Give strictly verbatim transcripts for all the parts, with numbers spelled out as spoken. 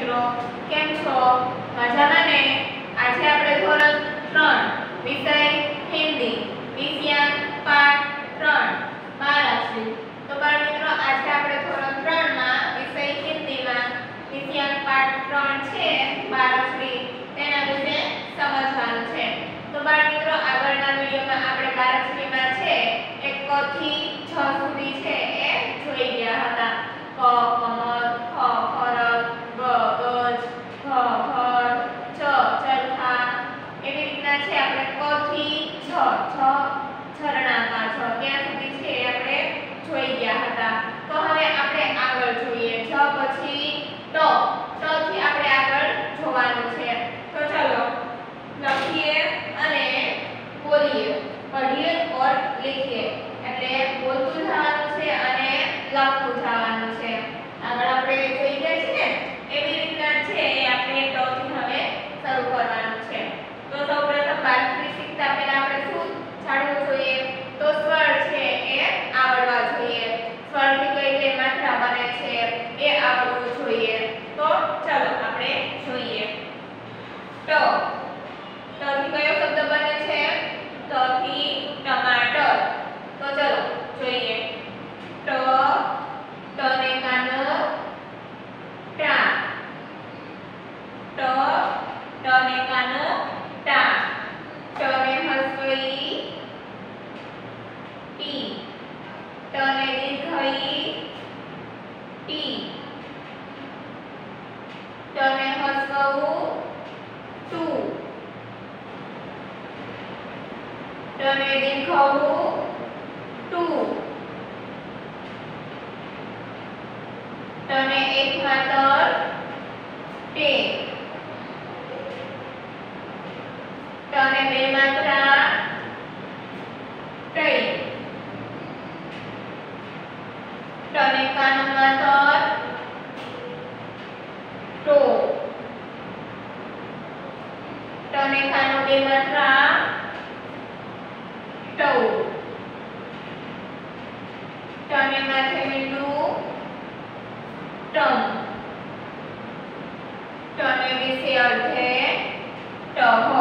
મિત્રો, કેમ છો? મજામાં ને? આજે આપણે ધોરણ ત્રણ વિષય હિન્દી વિષયાંક પાઠ ત્રણ બાળાશ્રી. તો બાળ મિત્રો, આજે આપણે ધોરણ ત્રણ માં વિષય હિન્દીમાં વિષયાંક પાઠ ત્રણ છે બાળાશ્રી, તેના વિશે સમજવાનું છે. તો બાળ મિત્રો, આગળના વિડિયોમાં આપણે બાળાશ્રીમાં છે એક ક થી છ સુધી છે એ જોઈ ગયા હતા. ક કમર, ખ ખરક, ગ ગજ, ઘ ઘર, ચ ચરખા, એવી રીતના છે આપણે ક થી છ છ ઝરણાકા છ ત્યાં સુધી છે આપણે જોઈ ગયા હતા. તો હવે આપણે આગળ જોઈએ. છ પછી ટ ટ થી આપણે આગળ જોવાનું છે. તો ચાલો લખીએ અને બોલીએ, પઢીએ और लिखिए. એટલે બોલતું જવાનું છે અને લખતું જવાનું છે. આગળ આપણે જોઈ ગયા છે ને એવી રીતના છે આપણે ટ થી હવે શરૂ કરવાનું છે. તો સૌપ્રથમ બાળાશ્રી શીખતા પહેલા આપણે શું જાણવું જોઈએ? તો સ્વર છે એ આવડવા જોઈએ. સ્વરથી કઈ કઈ માત્રા બને છે એ આવડવું જોઈએ. તો ચાલો આપણે જોઈએ. ટ ટ થી કયો શબ્દ બને છે? ટ થી ટમાટર. તો ચલો જોઈએ. ટ ટ ને કાનો ટા, ટ ટ ને કાનો ટા, ટ ને હસ્વઈ ટી, ટ ને દીર્ઘઈ ટી, ટ ને હસ્વઉ ટુ, ટ ને દીર્ઘઉ ટુ, ટ ને એક માત્ર ટે, ટ ને બે માત્રા ટઈ, ટ ને કાનો માત્ર ટો, ટ ને કાનો બે માત્રા ટૌ, ટ ને માથે મીંડું ટમ, ટ ને વિશે અર્ધે ટહ.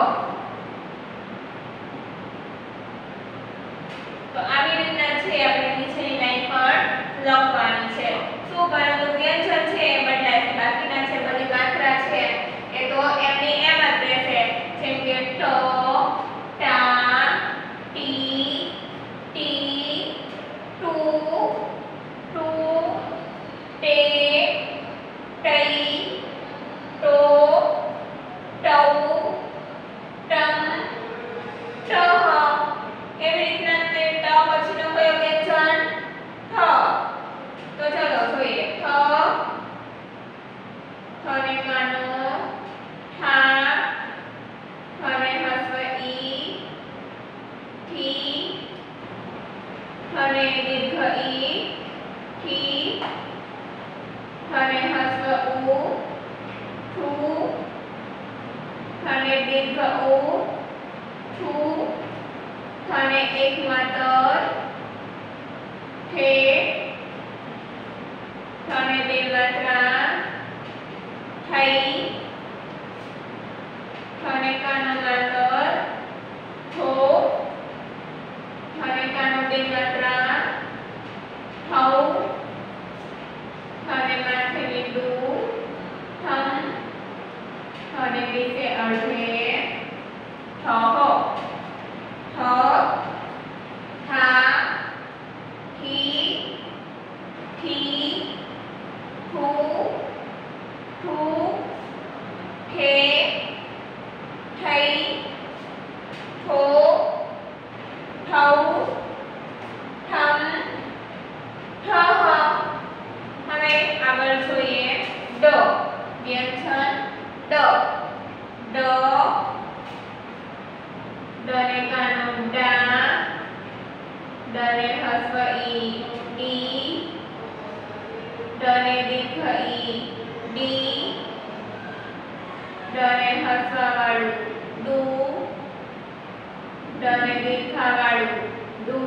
તો આવી રીતના છે આપણે નીચેની લાઈન પર લખવાની છે. શું પરંતુ વ્યંજન છે એ બદલાય છે, બાકીના છે બધી માત્રા છે એ તો એમની એમ જ રહેશે. જેમ કે ટ, ટા, ટી, ટી, ટુ, ટુ, ટે, ટઈ, ટો, ટૌ, ટમ, ટહ. એવી રીતના તે ટ પછીનો કયો વ્યંજન? ઠ. તો ચલો જોઈએ. ઠ ઠ ને કાનો ઠા, ઠ ને હસ્વ ઈ ઠી, ઠ ને દીર્ઘ ઈ ઠી, ઠ ને હસ્વ ઉ ઠુ, ઠ ને દીર્ઘ ઉ ઠુ, ઠ ને એક માત્ર ઠે, ઠ ને બે માત્રા ઠઈ, ઠ ને કાનો માત્ર ઠો, ઠ ને કાનો બે માત્રા ઠૌ, ઠ ને માથે મીંડું ઠમ, ઠ ને વિશે અર્ધે ઠહ. ઠ, ઠા, ઠી, ઠી, ઠુ, ઠુ, ઠે, ઠઈ, ઠો, ઠૌ, ઠમ, ઠહ. હવે આગળ જોઈએ. ડ વ્યંજન ડ. ડ ડ ને કાનો ડા, ડ ને હસ્વ ઈ ડી, ડ ને દીર્ઘ ઈ ડી, ડ ને હસ્વ વાળું ડુ, ડ ને દીર્ઘા વાળું ડુ,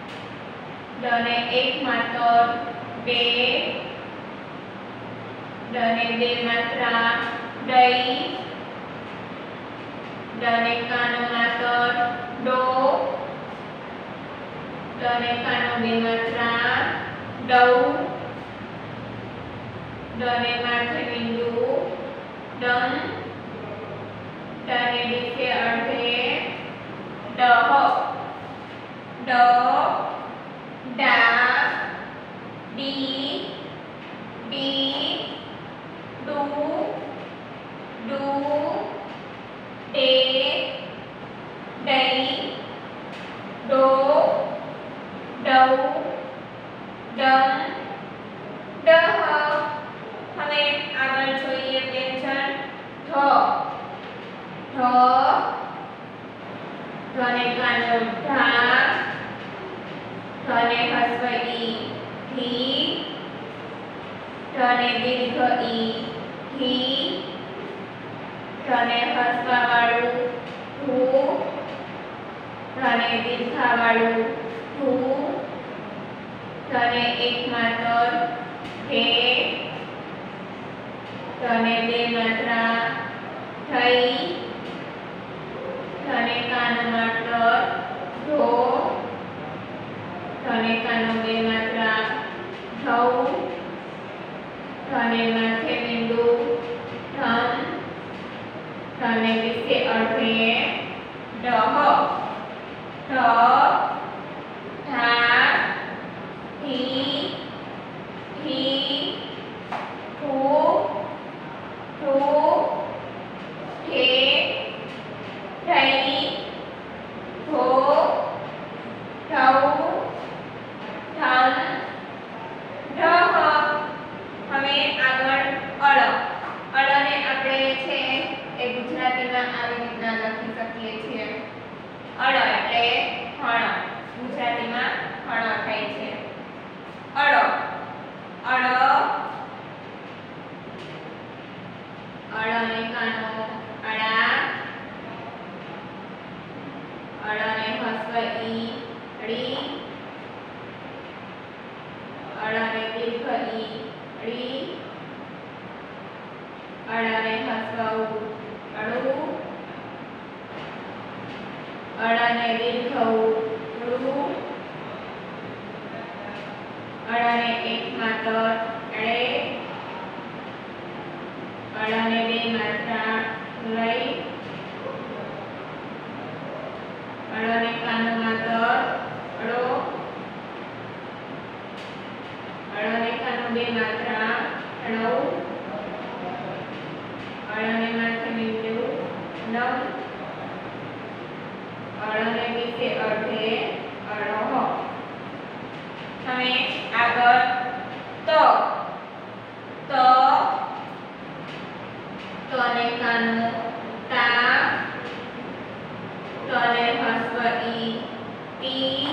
ડ ને એક માત્ર બે, ડ ડ ને બે માત્રા દઈ, ડ ને કાનો માતર ડો, ડ ને કાનો બે માત્રા ડઉ, ડ ને માથે બિંદુ ડમ, ડ ને દીસે અડધે ડહ, ડ ડા ડી ડી ડુ ડુ ડે ડઈ ડો ડઉ ડમ ડહ. હવે આગળ જોઈએ વ્યંજન ધ, ધ ધ ને કાનો ઢા, ધ ને હસ્વ ઈ ધી, ધ ને દીર્ઘ ઈ ધી, ધ ને હસ્વા વાળું ધુ, ધ ને દીર્ઘા વાળું ધુ, ધ ને એક માત્ર ધે, ધ ને બે માત્રા થઈ, ધ ને કાનો માત્ર ધો, ધ ને કાનો બે માત્રા ધૌ, ધ ને માથે બિંદુ ધમ, ધ ને વિશે અર્થે ડહ, ઢ ઢા ધી ધી ધુ ધુ ઢે ઢઈ ધો ઢઉ ધમ ઢહ. હવે આગળ અળ, અળને આપણે છે એ ગુજરાતીમાં આવી રીતના લખી શકીએ છીએ. અળ એટલે હણ, ગુજરાતીમાં હણ થાય છે. અળ, અળ અળ ને કાનો અળા, અળ ને હસ્વ ઈ ડી, અળ ને દીર્ઘ ઈ ડી, અળ ને હસ્વ ઉ અળુ, અળ ને દીર્ઘ ઉ ળુ, અળ ને એક માત્ર અળે, અળ ને બે માત્રા લઈ, અળ ને કાનો માત્ર અળો, અળ ને કાનો બે માત્રા અળૌ, અળ ને માથે બિંદુ નમ, અળ ને વિશે અર્ધે અળહ. હવે આગળ ત, ત ત ને કાનો તા, ત ને હસ્વ ઈ તી,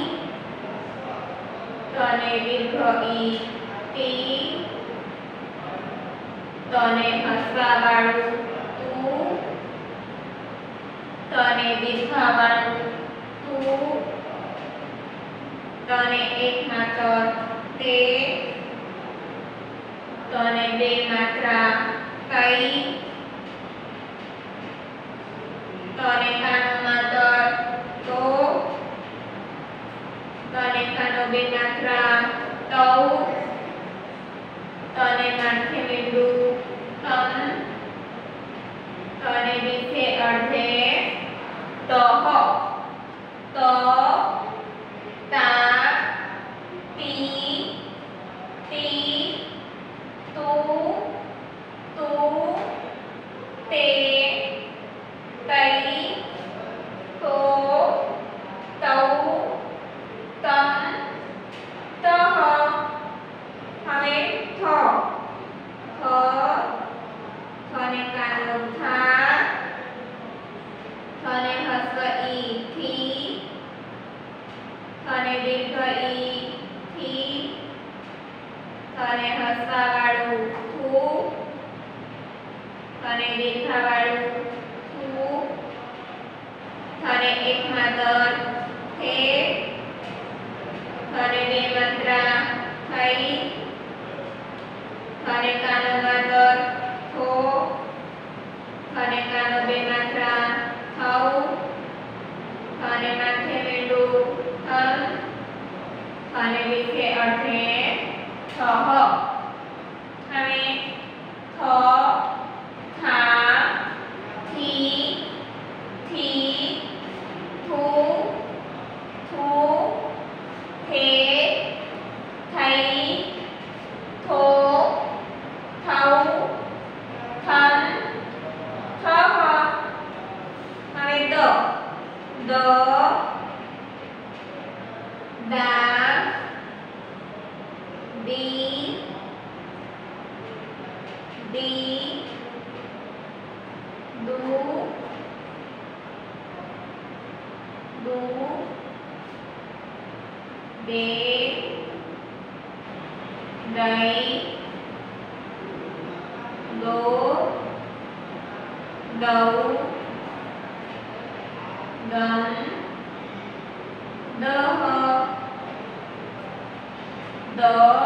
ત ને દીર્ઘ ઈ તી, ત ને હસ્વા વાળું તુ, ત ને દીર્ઘા વાળું તુ, ત ને એક માત્ર તે, ત ને બે માત્રા કઈ, ત ને કાનો માત્ર તો, ત ને કાનો બે માત્રા તૌ, ત ને માથે બિંદુ તમ, ત ને વિશે અર્ધે તહ, ત તા તી તી તુ તુ તે તઈ તો તૌ તમ તહ. હવે થ, થ થ ને કાનો થા, થ ને હસ્વ ઈ થી, થ ને દીર્ઘ ઈ થી, થ ને હસ્વા વાળું થુ, થ ને દીર્ઘા વાળું થુ, થ ને એક માત્ર થે, થ ને બે માત્રા થઈ, થ ને કાનો માત્ર ડી દુ દુ દે દઈ દો દઉં દમ દહ દ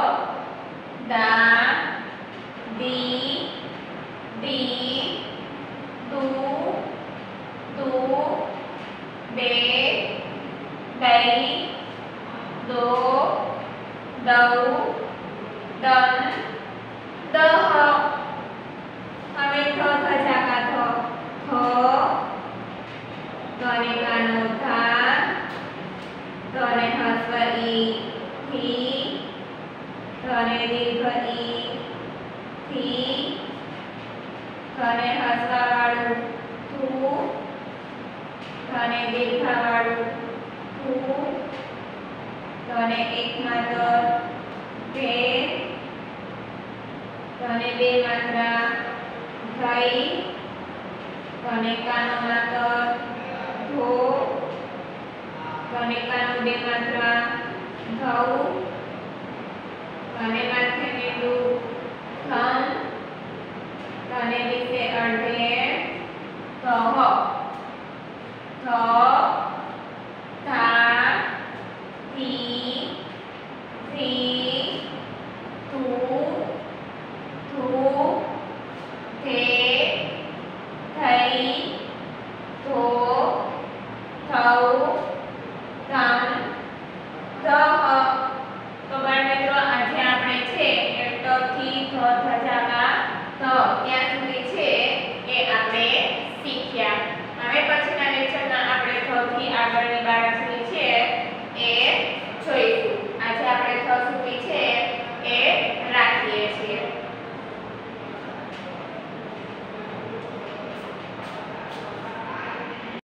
દા દી દી દુ દુ દે દઈ દો દઉં દમ દહ હવે થ થજાકા થ થ ધને કાનો ધા ધને હસ્વ ઈ થી ધને દીર્ઘ ઈ થી ધને હસવા વાળું થુ ધને દીર્ઘા વાળું થુ ધને એક માત્ર ધે ધને બે માત્રા ધઈ ધને કાનો માત્ર ધો ધને કાનો બે માત્રા ધૌ ધને માથે મીંડું ધન ધને વિશે અડધે ધહ ધ ધા થી થી તુ ધુ ધે થઈ ધો થૌ ધમ ધહ તો બાળ મિત્રો આજે આપણે છે એ ટ થી ધ ધજાકા ધ ત્યાં સુધી છે એ આપણે શીખ્યા. હવે પછી